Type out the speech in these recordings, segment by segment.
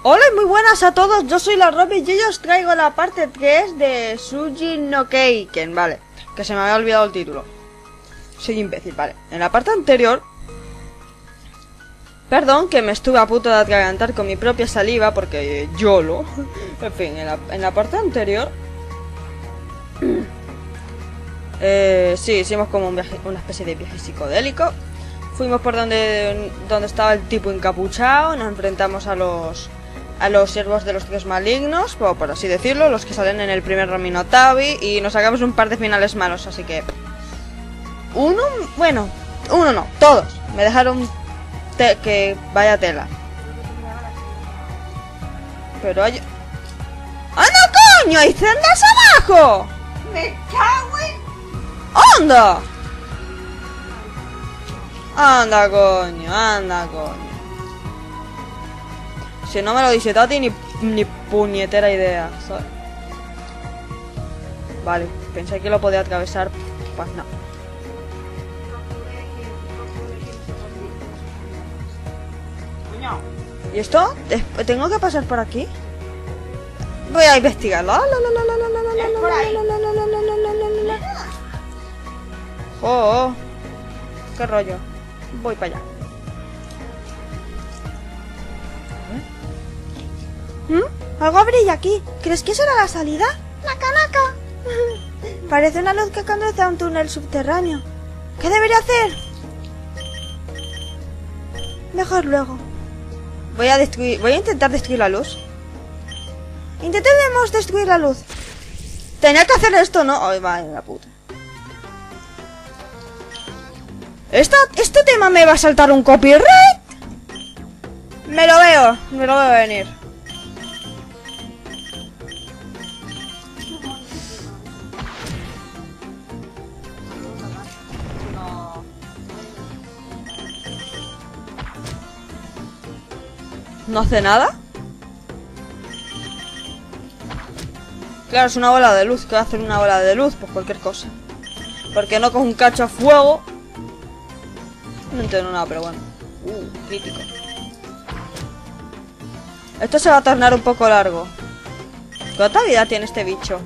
Hola y muy buenas a todos, yo soy la Robin y yo os traigo la parte 3 de Shujin no Keiken, vale, que se me había olvidado el título. Soy imbécil, vale. En la parte anterior, perdón que me estuve a punto de atragantar con mi propia saliva porque YOLO. En fin, en la parte anterior, sí, hicimos como un viaje, una especie de viaje psicodélico. Fuimos por donde estaba el tipo encapuchado, nos enfrentamos a los siervos de los tres malignos, por así decirlo, los que salen en el primer Ramino Tabi, y nos sacamos un par de finales malos, así que... uno no, todos. Me dejaron que vaya tela. Pero hay... ¡Ah, no, coño! ¡Hay sendas abajo! ¡Me cago en... ¡Anda! Anda, coño, anda, coño. Si no me lo dice Tati, ni puñetera idea, ¿sabes? Vale, pensé que lo podía atravesar. Pues no. Coño. ¿Y esto? ¿Tengo que pasar por aquí? Voy a investigarlo. Es por ahí. Oh, qué rollo. Voy para allá. Algo brilla aquí. ¿Crees que será la salida? ¡Naka, naka! Parece una luz que conduce a un túnel subterráneo. ¿Qué debería hacer? Mejor luego. Voy a intentar destruir la luz. Intentemos destruir la luz. Tenía que hacer esto, ¿no? Ay, vaya la puta. ¿Este tema me va a saltar un copyright? Me lo veo venir. ¿No hace nada? Claro, es una bola de luz. ¿Qué va a hacer una bola de luz? Pues cualquier cosa. Porque no con un cacho a fuego. No entiendo nada, pero bueno. Crítico. Esto se va a tornar un poco largo. ¿Cuánta vida tiene este bicho?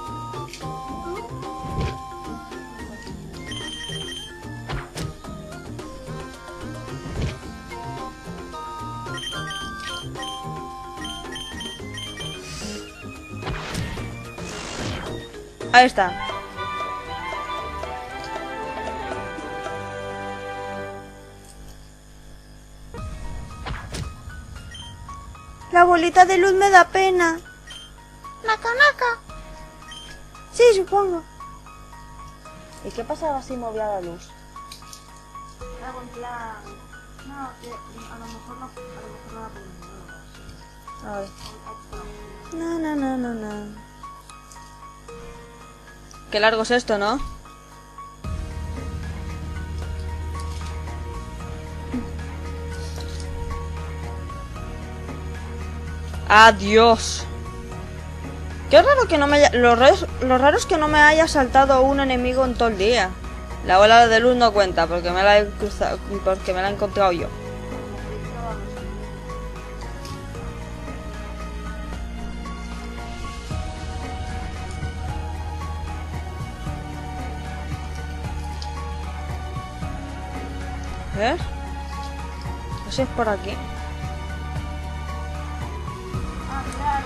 Ahí está. La bolita de luz me da pena. Naka, naka. Sí, supongo. ¿Y qué pasaba si movía la luz? Hago en plan... No, que a lo mejor no la ponemos. A ver. No. Qué largo es esto, ¿no? Adiós. Qué raro que no me haya... Lo raro es que no me haya saltado un enemigo en todo el día. La bola de luz no cuenta porque me la he cruzado, porque me la he encontrado yo. ¿Ves? No sé si es por aquí. Ah, claro.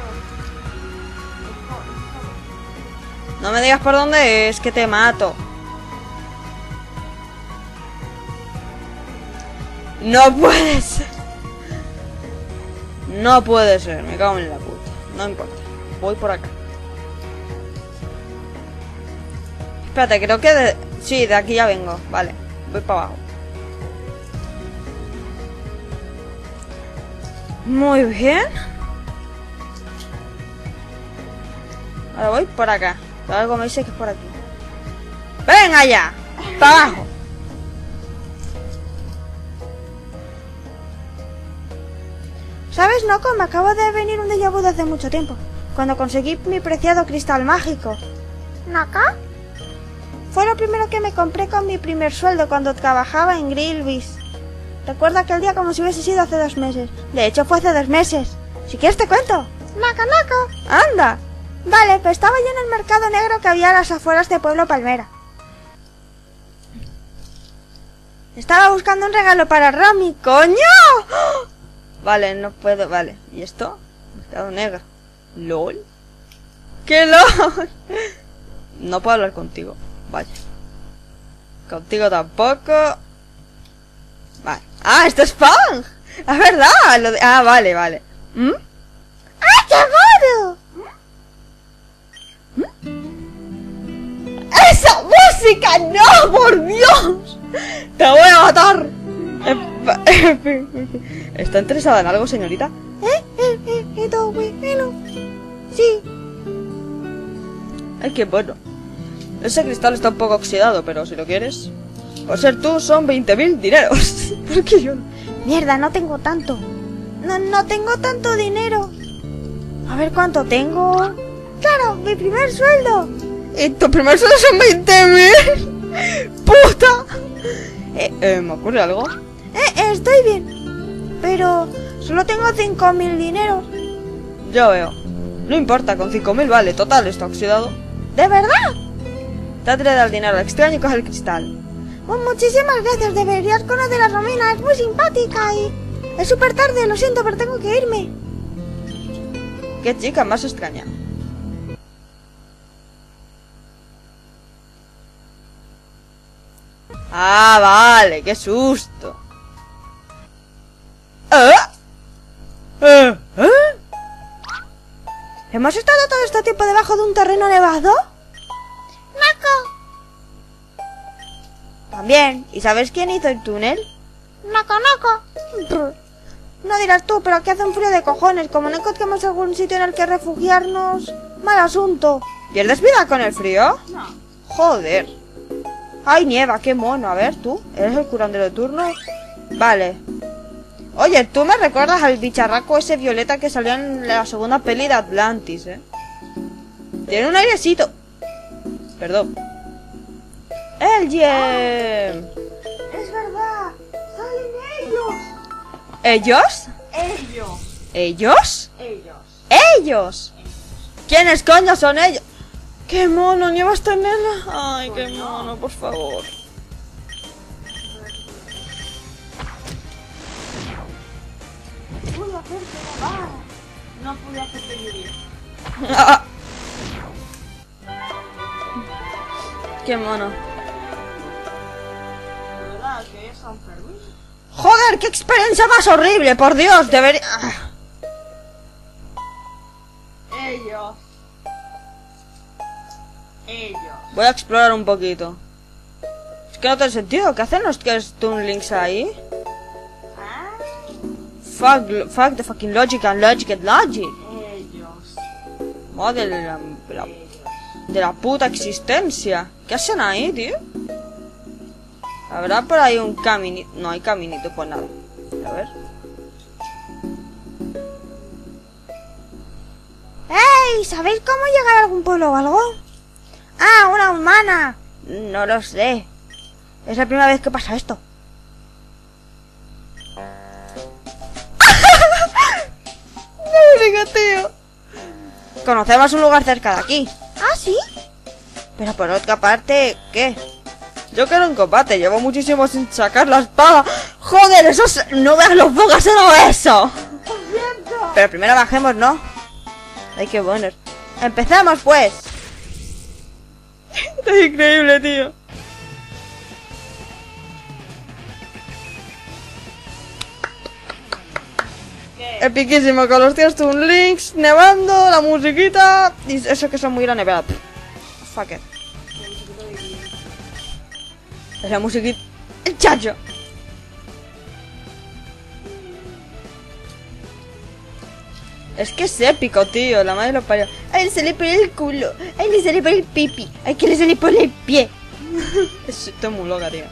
No me digas por dónde es, que te mato. No puede ser. No puede ser, me cago en la puta. No importa, voy por acá. Espérate, creo que sí, de aquí ya vengo. Vale, voy para abajo. Muy bien. Ahora voy por acá. Algo me dice que es por aquí. ¡Venga ya! ¡Para abajo! ¿Sabes, Noko? Me acaba de venir un déjà vu de hace mucho tiempo. Cuando conseguí mi preciado cristal mágico. ¿Naka? Fue lo primero que me compré con mi primer sueldo cuando trabajaba en Grillby's. Recuerdo aquel día como si hubiese sido hace 2 meses. De hecho, fue hace 2 meses. Si quieres te cuento. Naco, naco. Anda. Vale, pues estaba yo en el mercado negro que había a las afueras de Pueblo Palmera. Estaba buscando un regalo para Romy. ¡Coño! Vale, no puedo, vale. ¿Y esto? Mercado negro. ¿Lol? ¡Qué LOL! No puedo hablar contigo. Vaya. Contigo tampoco. Vale. ¡Ah, esto es Fang! ¡Es verdad! Vale, vale. ¿Mm? ¡Ah, qué mono! ¡Esa música! ¡No, por Dios! ¡Te voy a matar! ¿Está interesada en algo, señorita? Bueno. Sí. Ay, qué bueno. Ese cristal está un poco oxidado, pero si lo quieres... Por ser tú, son 20.000 dineros. ¿Por qué yo no? Mierda, no tengo tanto. No tengo tanto dinero. A ver cuánto tengo. Claro, mi primer sueldo. ¿Y tu primer sueldo son 20.000? ¡Puta! ¿Me ocurre algo? Estoy bien. Pero solo tengo 5.000 dineros. Ya veo. No importa, con 5.000 vale. Total, está oxidado. ¿De verdad? Trate de dar dinero al extraño y coge el cristal. Muchísimas gracias. Deberías conocer a Romina. Es muy simpática y... Es súper tarde, lo siento, pero tengo que irme. Qué chica más extraña. Ah, vale, qué susto. ¿Hemos estado todo este tiempo debajo de un terreno nevado? ¡Naco! También. ¿Y sabes quién hizo el túnel? ¡Naco, naco! No dirás tú, pero aquí hace un frío de cojones. Como no encontremos algún sitio en el que refugiarnos... Mal asunto. ¿Pierdes vida con el frío? No. Joder. Ay, nieva, qué mono. A ver, tú, ¿eres el curandero de turno? Vale. Oye, tú me recuerdas al bicharraco ese violeta que salió en la segunda peli de Atlantis, ¿eh? Tiene un airecito. Perdón. ¡El Gem! Es verdad. Salen ellos. ¿Ellos? Ellos. ¿Ellos? Ellos. ¡Ellos! ¿Quiénes coño son ellos? ¡Qué mono! ¿Nievas tenerla? Ay, qué mono, por favor. Pude hacerte nevar. No pude hacerte vivir. ¡Qué mono! ¿Verdad que es San Fermín? ¡Joder! ¡Qué experiencia más horrible! ¡Por Dios! Debería... Ellos. Ellos. Voy a explorar un poquito. Es que no tiene sentido. ¿Qué hacen los Toon Links ahí? ¿Ah? Fuck the fucking logic and logic and logic. Ellos. Madre de la puta existencia. ¿Qué hacen ahí, tío? ¿Habrá por ahí un caminito? No hay caminito, pues nada. A ver. ¡Ey! ¿Sabéis cómo llegar a algún pueblo o algo? ¡Ah, una humana! No lo sé. Es la primera vez que pasa esto. ¡No, tío! Conocemos un lugar cerca de aquí. ¿Ah, sí? Pero por otra parte, ¿qué? Yo quiero un combate, llevo muchísimo sin sacar la espada. ¡Joder, esos... No veas los bugas en eso! Pero primero bajemos, ¿no? Hay que poner. ¡Empezamos, pues! Es increíble, tío. Epiquísimo, con los tíos Toon Links, nevando, la musiquita... Y eso que son muy grandes, nevada. Fuck it. Es la musiquita... ¡El chacho! Es que es épico, tío. La madre lo parió. ¡Ay, le sale por el culo! ¡Ay, le sale por el pipi! ¡Ay, que le sale por el pie! Estoy muy loca, tío.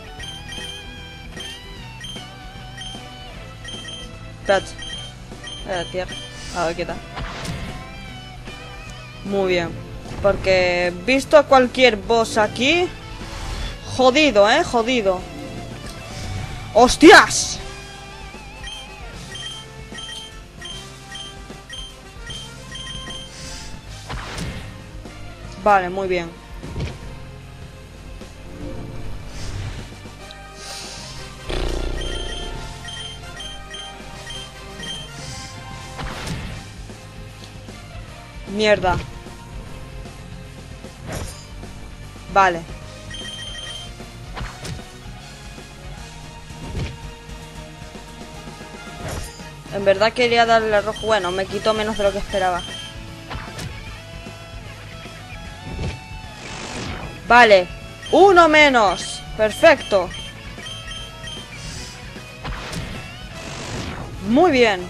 Espérate. A la tierra. A ver qué tal. Muy bien. Porque visto a cualquier boss aquí... Jodido, jodido. ¡Hostias! Vale, muy bien. Mierda. Vale. En verdad quería darle al rojo. Bueno, me quitó menos de lo que esperaba. Vale. Uno menos. Perfecto. Muy bien.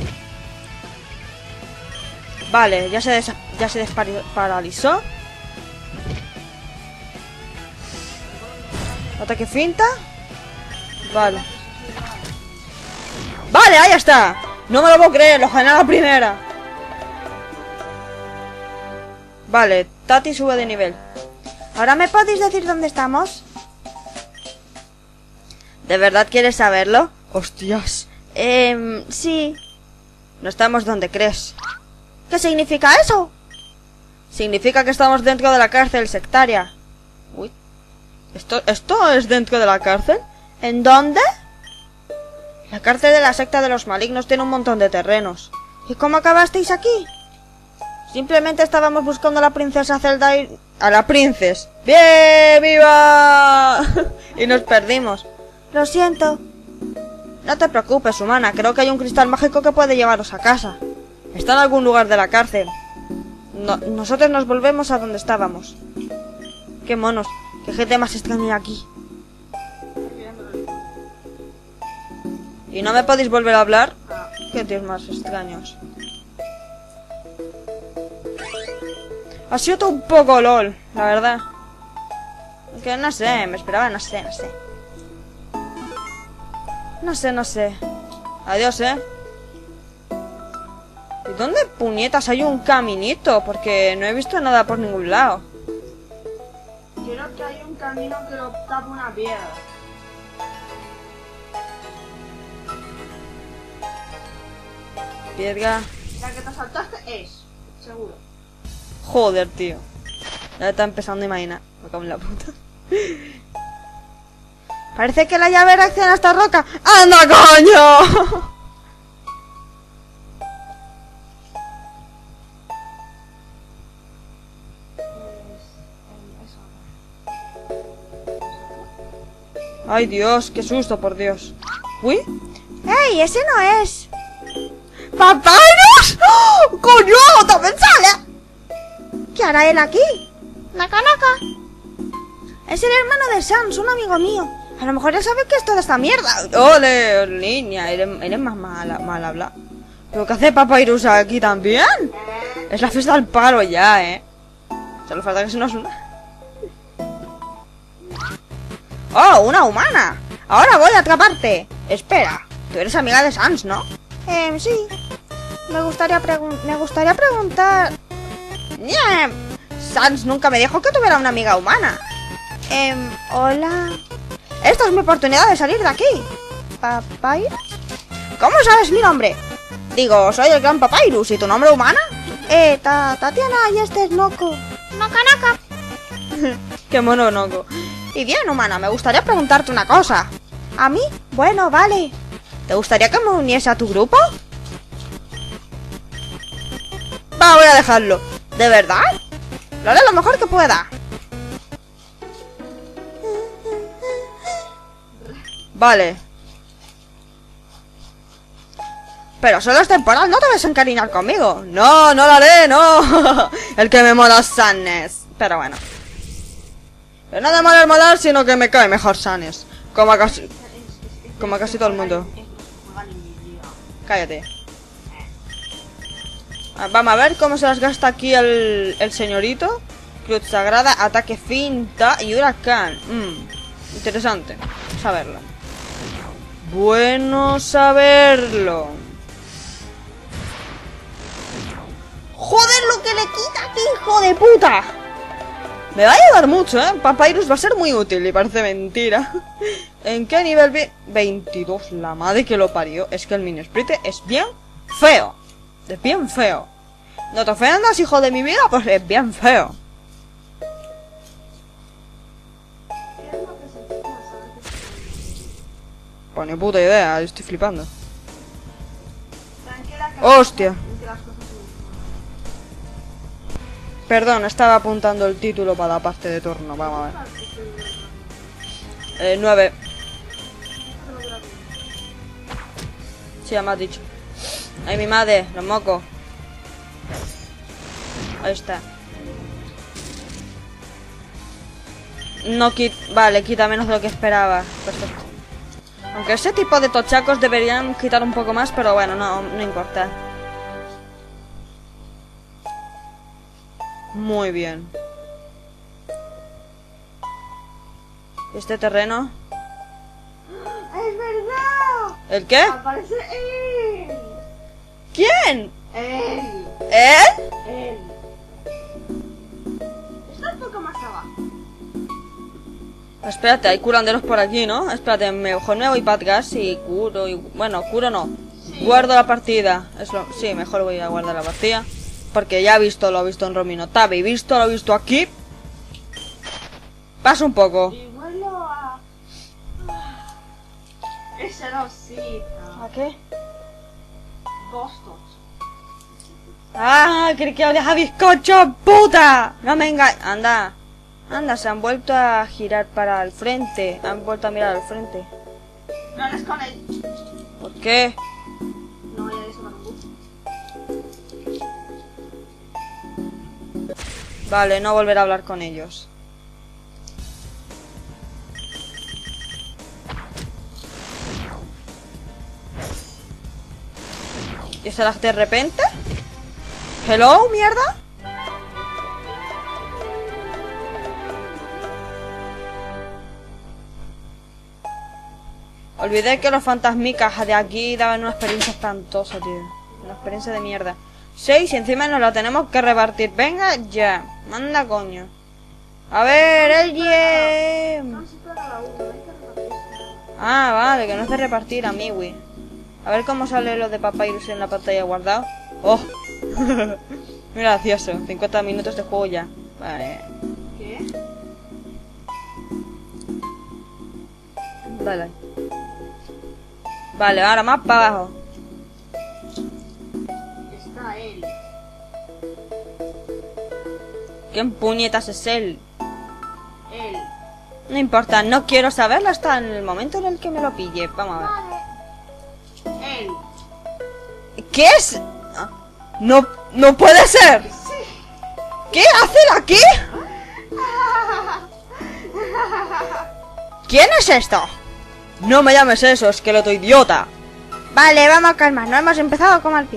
Vale, ya se desparalizó. Ataque finta. Vale. Vale, ahí está. No me lo puedo creer, lo gané a la primera. Vale, Tati sube de nivel. ¿Ahora me podéis decir dónde estamos? ¿De verdad quieres saberlo? Hostias. Sí. No estamos donde crees. ¿Qué significa eso? Significa que estamos dentro de la cárcel sectaria. Uy. ¿Esto es dentro de la cárcel? ¿En dónde? La cárcel de la secta de los malignos tiene un montón de terrenos. ¿Y cómo acabasteis aquí? Simplemente estábamos buscando a la princesa Zelda y... ¡A la princesa! ¡Bien! ¡Viva! Y nos perdimos. Lo siento. No te preocupes, humana. Creo que hay un cristal mágico que puede llevaros a casa. Está en algún lugar de la cárcel. Nosotros nos volvemos a donde estábamos. ¡Qué monos! ¡Qué gente más extraña aquí! ¿Y no me podéis volver a hablar? ¡Qué tíos más extraños! Ha sido todo un poco LOL, la verdad. Es que no sé, me esperaba, no sé. No sé. Adiós, ¿Y dónde puñetas hay un caminito? Porque no he visto nada por ningún lado. Creo que hay un camino que lo tapa una piedra. Piedra. La que te saltaste es, seguro. Joder, tío. Ya está empezando a imaginar. Me cago en la puta. Parece que la llave reacciona a esta roca. ¡Anda, coño! Ay, Dios, qué susto, por Dios. Uy. ¡Ey, ese no es! ¡Papyrus! ¡Oh, coño! ¡También sale! ¿Qué hará él aquí? ¡Naka! Es el hermano de Sans, un amigo mío. A lo mejor ya sabe que es toda esta mierda. ¡Ole, niña! Eres más mal hablar. ¿Pero qué hace Papyrus aquí también? Es la fiesta del palo ya, Solo falta que se nos una. ¡Oh, una humana! Ahora voy a atraparte. Espera, tú eres amiga de Sans, ¿no? Sí. Me gustaría preguntar... Sans nunca me dijo que tuviera una amiga humana. Hola. Esta es mi oportunidad de salir de aquí. ¿Papyrus? ¿Cómo sabes mi nombre? Digo, soy el gran Papyrus. ¿Y tu nombre humana? Tatiana y este es Noko. Naka. Qué mono, Noko. Y bien, humana, me gustaría preguntarte una cosa. ¿A mí? Bueno, vale. ¿Te gustaría que me uniese a tu grupo? Va, voy a dejarlo. ¿De verdad? Lo haré lo mejor que pueda. Vale. Pero solo es temporal, no te vas a encariñar conmigo. No, no lo haré, no. El que me mola es Sannes. Pero bueno. Pero no de molar, sino que me cae mejor Sannes. Como a casi todo el mundo. Cállate. Vamos a ver cómo se las gasta aquí el señorito. Cruz sagrada, ataque finta y huracán. Interesante saberlo. Bueno saberlo. ¡Joder lo que le quita aquí, hijo de puta! Me va a ayudar mucho, Papyrus va a ser muy útil y parece mentira. ¿En qué nivel vi? 22, la madre que lo parió. Es que el mini sprite es bien feo. Es bien feo. No te ofendas, hijo de mi vida, pues es bien feo. Pues ni puta idea, estoy flipando. Tranquila que ¡Hostia! que las cosas se Perdón, estaba apuntando el título para la parte de turno. Vamos a ver. 9. Sí, ya me has dicho. Ay, mi madre, los mocos. Ahí está. No vale, quita menos de lo que esperaba. Perfecto. Aunque ese tipo de tochacos deberían quitar un poco más, pero bueno, no importa. Muy bien. Este terreno. ¡Es verdad! ¿El qué? ¡Aparece él! ¿Quién? ¡Él! ¿Él? ¡Él! Está un poco más abajo. Espérate, hay curanderos por aquí, ¿no? Espérate, mejor me voy para atrás y curo y... Bueno, curo no. Sí. Guardo la partida. Sí, mejor voy a guardar la partida. Porque ya lo he visto en Romino Tab y lo he visto aquí. Pasa un poco. Y vuelo a... Ese rosita. ¿A qué? Boston. ¡Ah! ¡Creí que había bizcocho, puta! No me engañes. Anda. Anda, se han vuelto a girar para el frente. Han vuelto a mirar al frente. No eres con él. ¿Por qué? No vaya a sonar un bus. Vale, no volver a hablar con ellos. ¿Y será de repente? ¿Hello, mierda? Olvidé que los fantasmicas de aquí daban una experiencia espantosa, tío. Una experiencia de mierda. 6 y encima nos la tenemos que repartir. Venga ya. Manda coño. A ver, el No se pega la 1, hay que repartirse. Ah, vale, que no es de repartir, amigui. A ver cómo sale lo de Papyrus en la pantalla guardado. ¡Oh! Muy gracioso. 50 minutos de juego ya. Vale. ¿Qué? Vale. Vale, ahora más para abajo. Está él. ¿Quién puñetas es él? Él. No importa, no quiero saberlo hasta en el momento en el que me lo pille. Vamos a ver. Vale. Él. ¿Qué es? Ah, no puede ser. ¿Qué hace aquí? ¿Quién es esto? No me llames eso, esqueleto idiota. Vale, vamos a calmarnos. Hemos empezado con mal pie.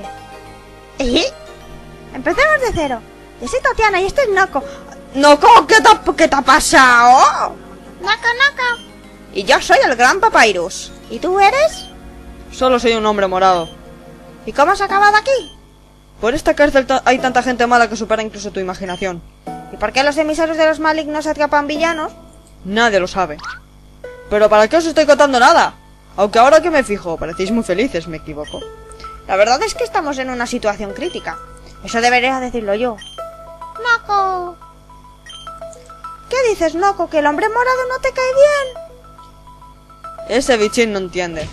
Empecemos de cero. Yo soy Tatiana y este es Noko. ¿Noko? ¿Qué te ha pasado? Noko. Y yo soy el gran Papyrus. ¿Y tú eres? Solo soy un hombre morado. ¿Y cómo has acabado aquí? Por esta cárcel hay tanta gente mala que supera incluso tu imaginación. ¿Y por qué los emisarios de los malignos atrapan villanos? Nadie lo sabe. ¿Pero para qué os estoy contando nada? Aunque ahora que me fijo, parecéis muy felices, me equivoco. La verdad es que estamos en una situación crítica. Eso debería decirlo yo. Noko. ¿Qué dices, Noko? ¿Que el hombre morado no te cae bien? Ese bichín no entiende.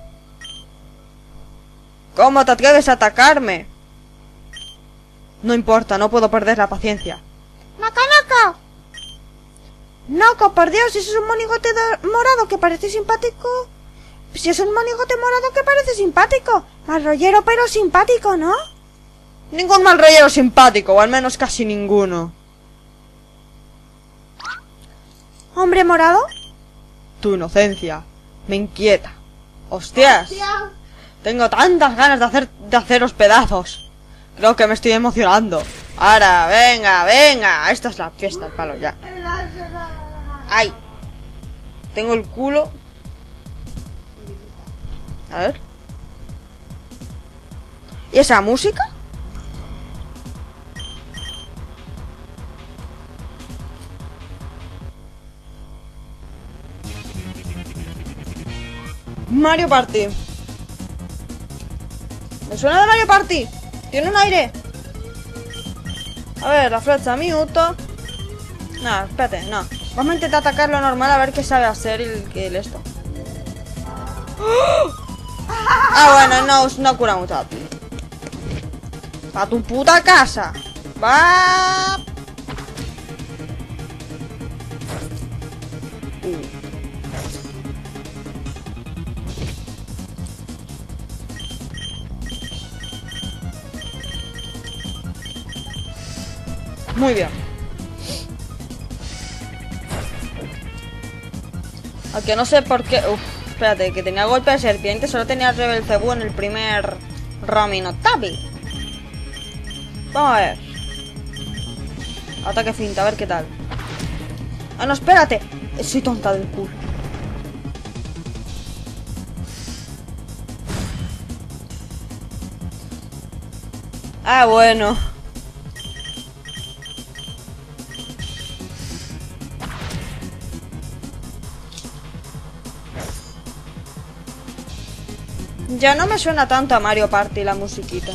¿Cómo te atreves a atacarme? No importa, no puedo perder la paciencia. Noko. Noko, por Dios, si es un monigote morado que parece simpático. Si es un monigote morado que parece simpático. Mal rollero pero simpático, ¿no? Ningún mal rollero simpático, o al menos casi ninguno. ¿Hombre morado? Tu inocencia me inquieta. ¡Hostias! Hostia. Tengo tantas ganas de haceros pedazos. Creo que me estoy emocionando. Ahora, venga. Esta es la fiesta, el palo ya. ¡Ay! Tengo el culo. A ver. ¿Y esa música? Mario Party. ¿Me suena de Mario Party? ¿Tiene un aire? A ver, la flecha, minuto. No, espérate, no. Vamos a intentar atacarlo normal a ver qué sabe hacer el esto. Ah, bueno, no cura mucho. ¡A tu puta casa! ¡Va! Muy bien. Aunque no sé por qué... Uf, espérate, que tenía golpe de serpiente. Solo tenía Rebel Cebu en el primer Raminotabi. Vamos a ver. Ataque finta, a ver qué tal. Ah, no, espérate. Soy tonta del culo. Ah, bueno. Ya no me suena tanto a Mario Party la musiquita.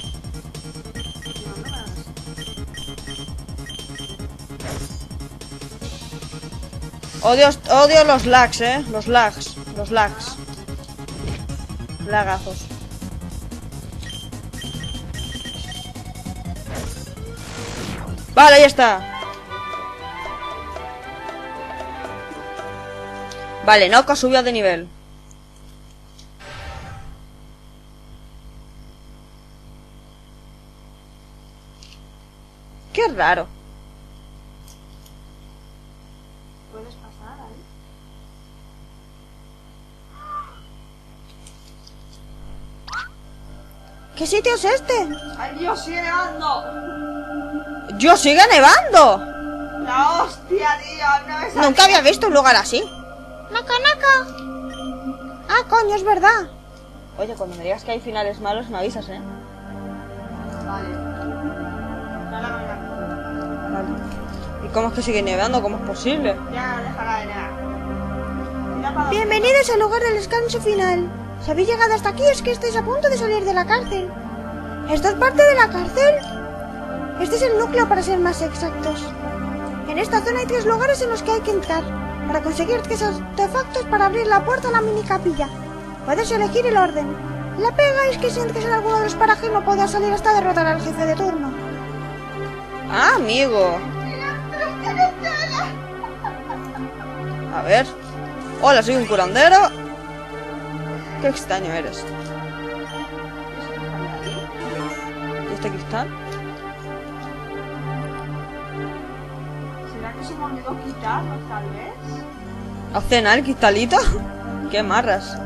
Odio los lags, los lags. Lagazos. Vale, ahí está. Vale, Noko subió de nivel. Qué raro. Puedes pasar ahí. ¿Qué sitio es este? ¡Ay, Dios, sigue nevando! ¡Yo, sigue nevando! ¡La hostia, tío! No me sabía. Nunca había visto un lugar así. ¡Naka, naka! Ah, coño, es verdad. Oye, cuando me digas que hay finales malos, me avisas, ¿eh? Vale. Vale. ¿Y cómo es que sigue nevando? ¿Cómo es posible? Ya dejará de nevar. Mira para Bienvenidos al lugar del descanso final. Si habéis llegado hasta aquí es que estáis a punto de salir de la cárcel. ¿Esto es parte de la cárcel? Este es el núcleo para ser más exactos. En esta zona hay 3 lugares en los que hay que entrar para conseguir 3 artefactos para abrir la puerta a la mini capilla. Puedes elegir el orden. La pega es que si entres en alguno de los parajes no podrás salir hasta derrotar al jefe de turno. Ah, amigo. A ver. Hola, soy un curandero. Qué extraño eres. ¿Y este cristal? ¿Será que se me olvidó quitarlo, tal vez? ¿Has cenado el cristalito? ¿Qué marras?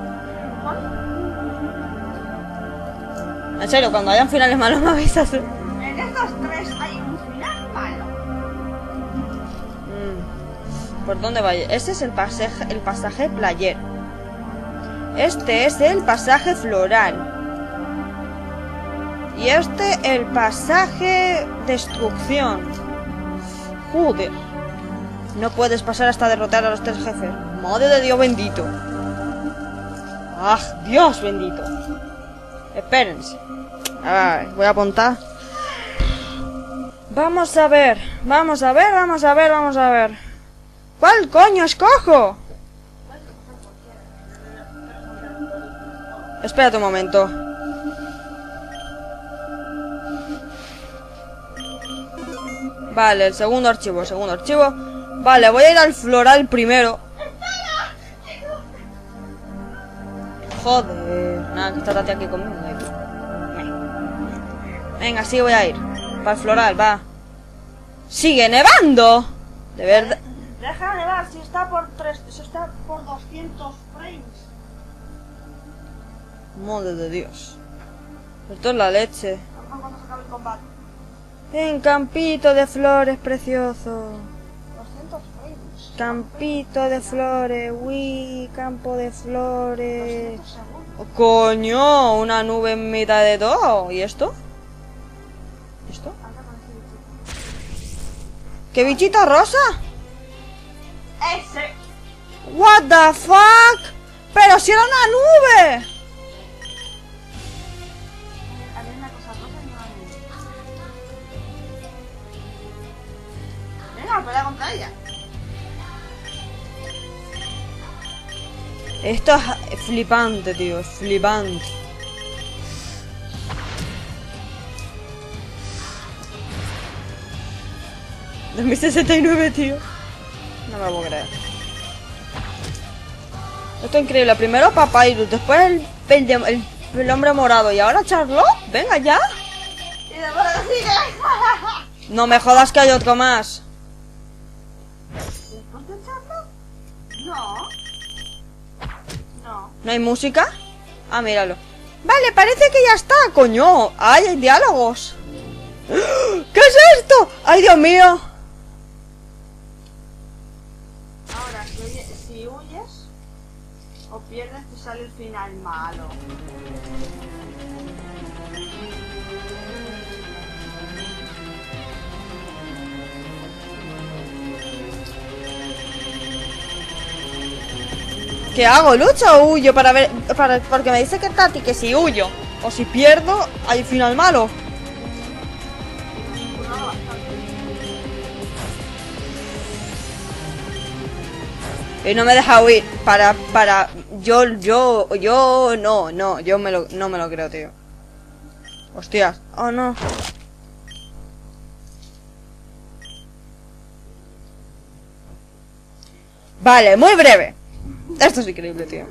En serio, cuando hayan finales malos me avisas. En estos 3 hay un final malo. ¿Por dónde vaya? Este es el pasaje playero. Este es el pasaje floral. Y este el pasaje destrucción. Joder. No puedes pasar hasta derrotar a los 3 jefes. Madre de Dios bendito. ¡Ah, Dios bendito! Espérense. A ver, voy a apuntar. Vamos a ver. ¿Cuál coño escojo? Espérate un momento. Vale, el segundo archivo. Vale, voy a ir al floral primero. Joder. Nada, que está Tati aquí conmigo. Venga, sí voy a ir. Para el floral, va. ¡Sigue nevando! De verdad. Deja de nevar, si está por 200 frames. Madre de Dios. Esto es la leche. Vamos cuando se acabe el combate. En campito de flores precioso. 200 frames. Campito de flores, campo de flores. 200 segundos. Oh, coño, una nube en mitad de todo. ¿Y esto? ¿Esto? Anda con ese bichito. ¿Qué bichito rosa? ¡Ese! What the fuck? Pero si era una nube. Había una cosa rosa y una nube. Venga, pelea contra ella. Esto es flipante, tío. Es flipante. $2069, tío. No me lo puedo creer. Esto es increíble. Primero Papyrus, después el hombre morado y ahora Charlotte. Venga ya. Y después sigue. No me jodas que hay otro más. ¿Después de echarlo? No. No. ¿No hay música? Ah, míralo. Vale, parece que ya está, coño. ¡Ay, hay diálogos! ¿Qué es esto? ¡Ay, Dios mío! Ahora, si huyes o pierdes, te sale el final malo. ¿Qué hago? ¿Lucho o huyo? Porque me dice que Tati que si huyo o si pierdo, hay final malo. Y no me deja huir. Yo no me lo creo, tío. Hostias. Oh, no. Vale, muy breve. Esto es increíble, tío.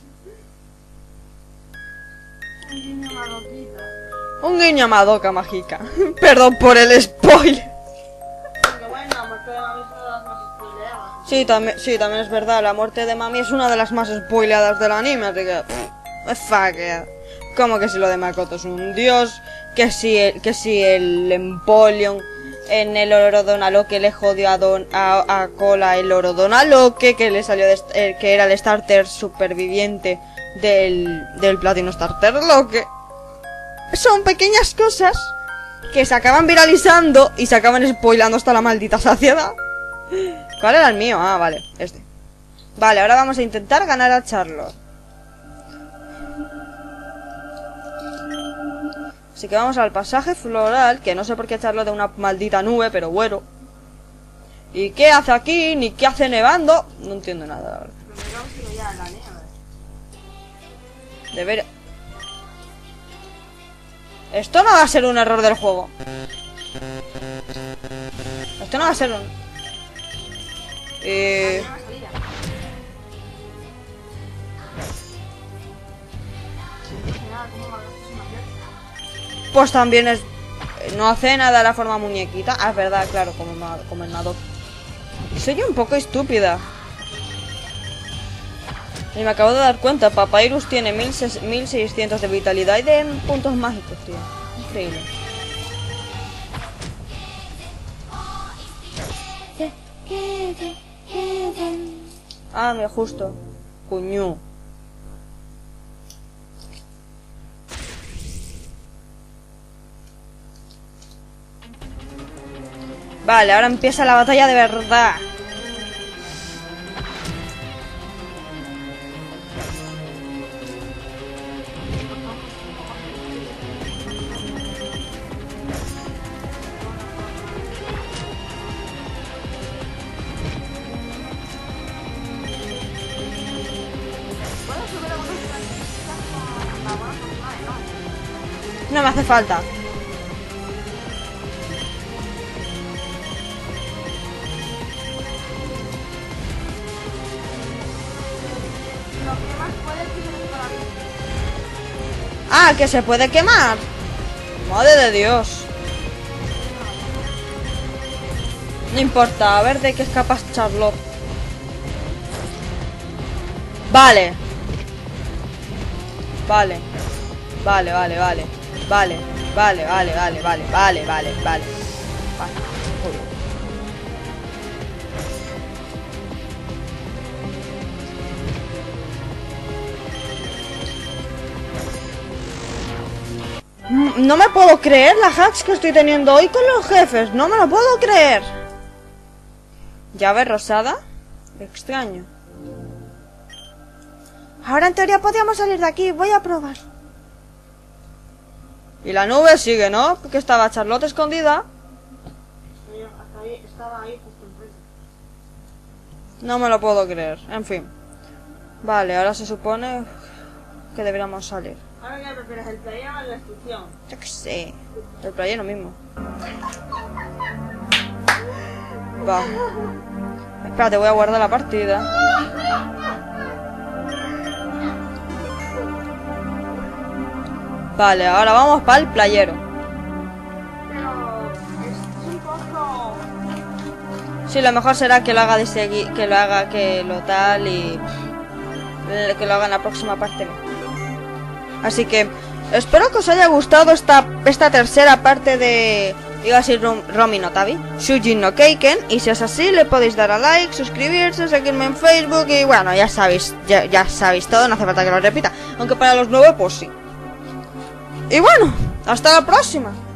Un niño maroquita. Un guiño a Madoka mágica. Perdón por el spoiler. Porque bueno, me quedo a mí son las más spoileadas. Sí, también es verdad. La muerte de Mami es una de las más spoileadas del anime, así que... fuck it. Como que si lo de Makoto es un dios, que si el Empoleon en el Orodonaloque le jodió a Cola el Orodonaloque, que le salió que era el starter superviviente del Platino Starter Loque. Son pequeñas cosas que se acaban viralizando y se acaban spoilando hasta la maldita saciedad. ¿Cuál era el mío? Ah, vale, este. Vale, ahora vamos a intentar ganar a Charlotte. Así que vamos al pasaje floral, que no sé por qué echarlo de una maldita nube, pero bueno. ¿Y qué hace aquí? Ni qué hace nevando. No entiendo nada, la verdad. Pero me consigo ya en la nieve. Debería... Esto no va a ser un error del juego. Esto no va a ser un... Pues también es... No hace nada la forma muñequita. Ah, es verdad, claro, como el Madoka. Soy un poco estúpida. Y me acabo de dar cuenta, Papyrus tiene 1600 de vitalidad y de puntos mágicos, tío. Increíble. Ah, mira, justo. Cuñú. Vale, ahora empieza la batalla de verdad. No me hace falta. Ah, que se puede quemar. Madre de Dios. No importa, a ver de qué es capaz Charlotte. Vale. Vale. Vale. No me puedo creer las hacks que estoy teniendo hoy con los jefes. No me lo puedo creer. Llave rosada. Extraño. Ahora en teoría podríamos salir de aquí. Voy a probar. Y la nube sigue, ¿no? Porque estaba Charlotte escondida. Hasta ahí, estaba ahí justo enfrente. No me lo puedo creer. En fin. Vale, ahora se supone que deberíamos salir. Ahora que prefieres el player o la instrucción. Yo qué sé. El playero mismo. Va. Espérate, voy a guardar la partida. Vale, ahora vamos para el playero. Pero es un poco... Sí, lo mejor será que lo haga de seguir, que lo haga, que lo tal y que lo haga en la próxima parte. Así que espero que os haya gustado esta tercera parte de, iba a decir Romy no Tabi, Shujin no Keiken, y si es así le podéis dar a like, suscribirse, seguirme en Facebook y bueno, ya sabéis todo, no hace falta que lo repita, aunque para los nuevos pues sí. Y bueno, hasta la próxima.